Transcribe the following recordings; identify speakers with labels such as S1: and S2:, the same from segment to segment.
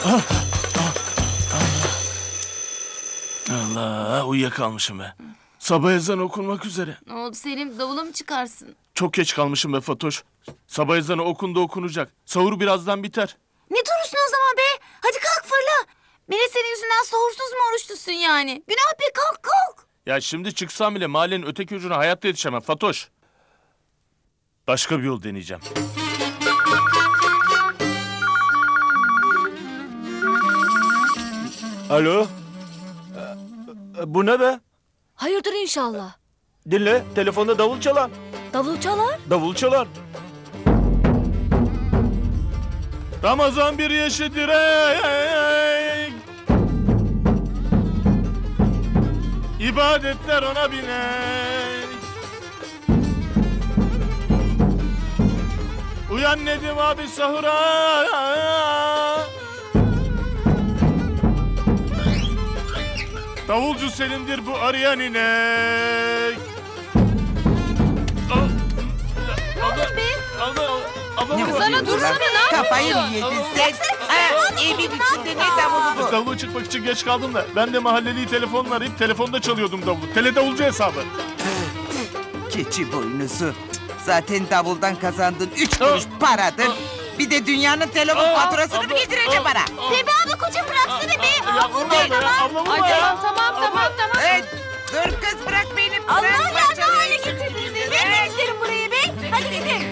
S1: Allah, uyuyakalmışım be. Sabah ezanı okunmak üzere.
S2: Ne oldu Selim, davula mı çıkarsın?
S1: Çok geç kalmışım be Fatoş. Sabah ezanı okunacak. Sahur birazdan biter.
S2: Ne durursun o zaman be? Hadi kalk fırla. Mine senin yüzünden sahursuz mu oruç tutsun yani? Günah be, kalk.
S1: Ya şimdi çıksam bile mahallenin öteki ucuna hayatta yetişemem Fatoş. Başka bir yol deneyeceğim. Alo? Bu ne be?
S3: Hayırdır inşallah.
S1: Dinle, telefonda davul çalar.
S3: Davul çalar.
S1: Davul çalar. Ramazan bir yeşil direk, İbadetler ona binek. Uyan Nedim abi sahura, davulcu Selim'dir bu arayan inek.
S2: Sana dursana, ne yapıyorsun?
S4: Kafayı mı yedin sen? Evin içinde ne davulu bu?
S1: Davula çıkmak için geç kaldım da ben de mahalleliyi telefonla arayıp telefonda çalıyordum davulu. Teledavulcu hesabı.
S4: Keçi boynuzu. Zaten davuldan kazandığın 3 kuruş paradır. Bir de dünyanın telefon faturasını mı getireceğim bana?
S2: Bebe abla koca bıraksana be.
S1: Ablamı
S2: Ay tamam.
S4: Evet. Dur kız bırak beni.
S2: Allah ya, ne hale getirdiniz beni? Ne temizlerim burayı be? Hadi gidin.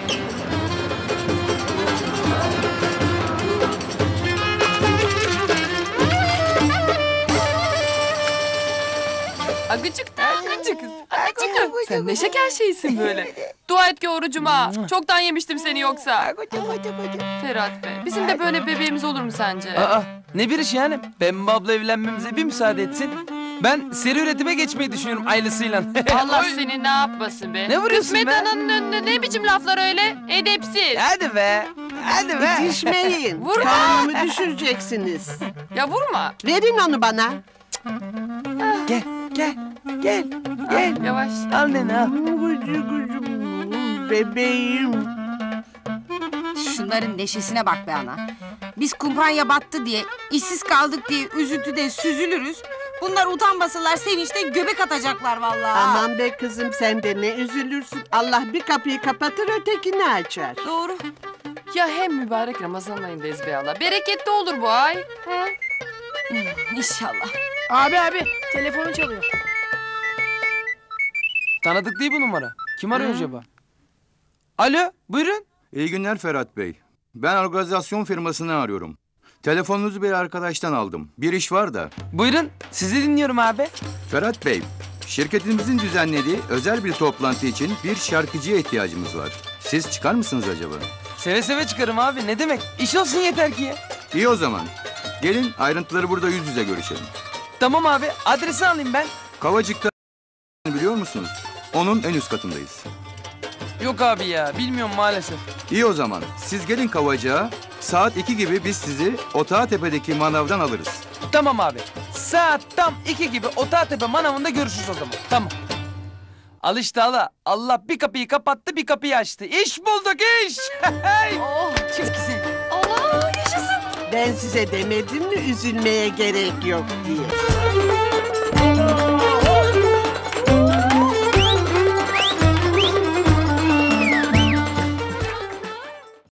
S5: Agıcık da agıcık kız. Agıcık. Sen ne şeker şeysin böyle. Dua et ki orucuma. Çoktan yemiştim seni yoksa. Ferhat be, bizim de böyle bebeğimiz olur mu sence?
S6: Aa, ne bir iş yani? Pembe abla evlenmemize bir müsaade etsin. Ben seri üretime geçmeyi düşünüyorum ailesiyle.
S5: Allah seni ne yapmasın be.
S6: Ne vuruyorsun
S5: Kısmet
S6: be?
S5: ananın önünde ne biçim laflar öyle? Edepsiz.
S6: Hadi be. Hadi be.
S7: Düşmeyin.
S5: Vurma.
S7: Karnımı düşüreceksiniz.
S5: Ya vurma.
S7: Verin onu bana.
S6: Gel.
S5: Yavaş.
S6: Al nene al.
S7: Bebeğim.
S8: Şunların neşesine bak be ana. Biz kumpanya battı diye, işsiz kaldık diye üzüntüde süzülürüz. Bunlar utanmasalar sevinçten göbek atacaklar vallahi.
S7: Aman be kızım, sen de ne üzülürsün. Allah bir kapıyı kapatır, ötekini açar.
S5: Doğru. Ya hem mübarek Ramazan ayındayız be Allah. Bereketli olur bu ay. Hı?
S8: İnşallah.
S3: Abi telefonu çalıyor.
S6: Tanıdık değil bu numara. Kim arıyor acaba? Alo, buyurun.
S9: İyi günler Ferhat Bey. Ben organizasyon firmasını arıyorum. Telefonunuzu bir arkadaştan aldım. Bir iş var da.
S6: Buyurun, sizi dinliyorum abi.
S9: Ferhat Bey, şirketimizin düzenlediği özel bir toplantı için bir şarkıcıya ihtiyacımız var. Siz çıkar mısınız acaba?
S6: Seve seve çıkarım abi, ne demek? İş olsun yeter ki.
S9: İyi o zaman. Gelin ayrıntıları burada yüz yüze görüşelim.
S6: Tamam abi, adresi alayım ben.
S9: Kavacık'ta biliyor musunuz? Onun en üst katındayız.
S6: Yok abi ya, bilmiyorum maalesef.
S9: İyi o zaman. Siz gelin Kavacık'a. Saat 2 gibi biz sizi Otağtepe'deki manavdan alırız.
S6: Tamam abi. Saat tam 2 gibi Otağtepe manavında görüşürüz o zaman. Tamam. Al işte hala. Allah bir kapıyı kapattı, bir kapıyı açtı. İş bulduk, iş.
S8: Oh çok güzel.
S5: Allah yaşasın.
S7: Ben size demedim mi üzülmeye gerek yok diye.